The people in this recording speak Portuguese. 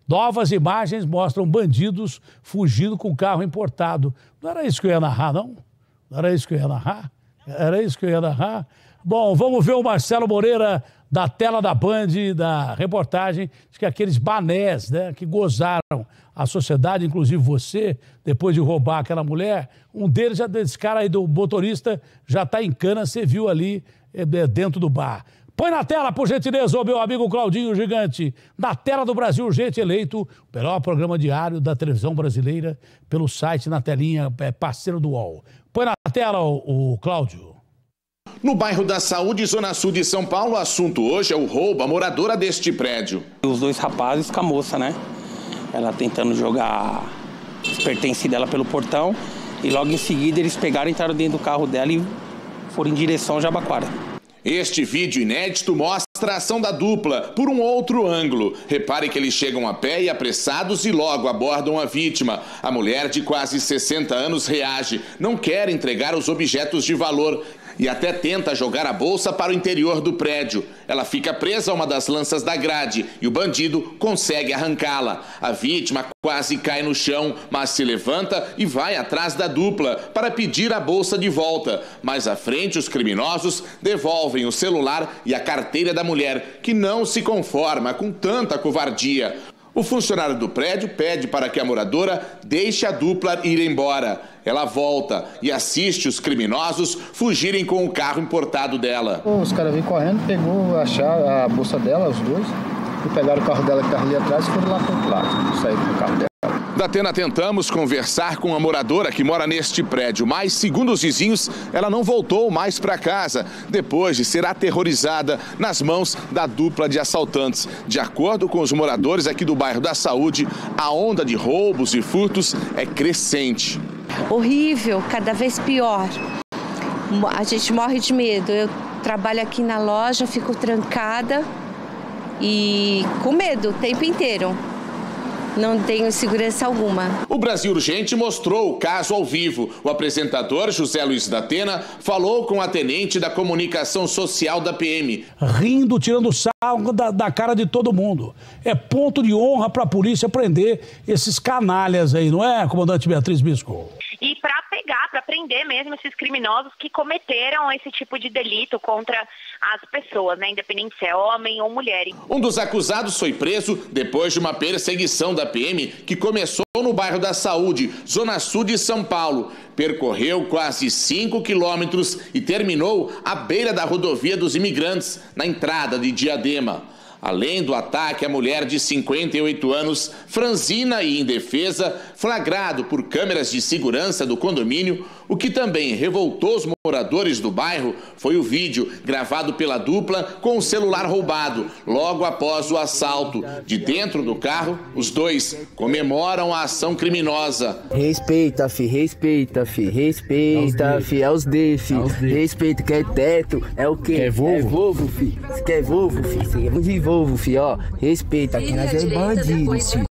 Novas imagens mostram bandidos fugindo com carro importado. Não era isso que eu ia narrar, não? Não era isso que eu ia narrar? Era isso que eu ia narrar? Bom, vamos ver o Marcelo Moreira da tela da Band, da reportagem, de que aqueles banés, né, que gozaram a sociedade, inclusive você, depois de roubar aquela mulher, um deles, esse cara aí do motorista, já está em cana, você viu ali dentro do bar. Põe na tela, por gentileza, o meu amigo Claudinho Gigante, na tela do Brasil Urgente, eleito o melhor programa diário da televisão brasileira pelo site, na telinha, parceiro do UOL. Põe na tela o Cláudio. No bairro da Saúde, Zona Sul de São Paulo, o assunto hoje é o roubo à moradora deste prédio. Os dois rapazes com a moça, né? Ela tentando jogar os pertences dela pelo portão e logo em seguida eles pegaram, entraram dentro do carro dela e foram em direção ao Jabaquara. Este vídeo inédito mostra a ação da dupla por um outro ângulo. Repare que eles chegam a pé e apressados e logo abordam a vítima. A mulher de quase 60 anos reage, não quer entregar os objetos de valor e até tenta jogar a bolsa para o interior do prédio. Ela fica presa a uma das lanças da grade e o bandido consegue arrancá-la. A vítima quase cai no chão, mas se levanta e vai atrás da dupla para pedir a bolsa de volta. Mais à frente, os criminosos devolvem o celular e a carteira da mulher, que não se conforma com tanta covardia. O funcionário do prédio pede para que a moradora deixe a dupla ir embora. Ela volta e assiste os criminosos fugirem com o carro importado dela. Os caras vêm correndo, pegou a bolsa dela, os dois, e pegaram o carro dela que estava ali atrás e foram lá para o outro lado, saíram do carro dela. Da Atena tentamos conversar com a moradora que mora neste prédio, mas, segundo os vizinhos, ela não voltou mais para casa, depois de ser aterrorizada nas mãos da dupla de assaltantes. De acordo com os moradores aqui do bairro da Saúde, a onda de roubos e furtos é crescente. Horrível, cada vez pior. A gente morre de medo. Eu trabalho aqui na loja, fico trancada e com medo o tempo inteiro. Não tenho segurança alguma. O Brasil Urgente mostrou o caso ao vivo. O apresentador José Luiz da Atena falou com a tenente da comunicação social da PM. Rindo, tirando sarro da cara de todo mundo. É ponto de honra para a polícia prender esses canalhas aí, não é, comandante Beatriz Bisco? E para pegar, para prender mesmo esses criminosos que cometeram esse tipo de delito contra as pessoas, né? Independente se é homem ou mulher. Um dos acusados foi preso depois de uma perseguição da PM que começou no bairro da Saúde, Zona Sul de São Paulo. Percorreu quase 5 quilômetros e terminou à beira da rodovia dos Imigrantes, na entrada de Diadema. Além do ataque à mulher de 58 anos, franzina e indefesa, flagrado por câmeras de segurança do condomínio, o que também revoltou os moradores do bairro foi o vídeo gravado pela dupla com o celular roubado, logo após o assalto. De dentro do carro, os dois comemoram a ação criminosa. Respeita, fi, respeita, fi, respeita, fi, é os D, fi, respeita, quer teto, é o quê? É Volvo, fi, quer Volvo, fi, você quer de Volvo, fi, ó, respeita, aqui nós é bandido, fi.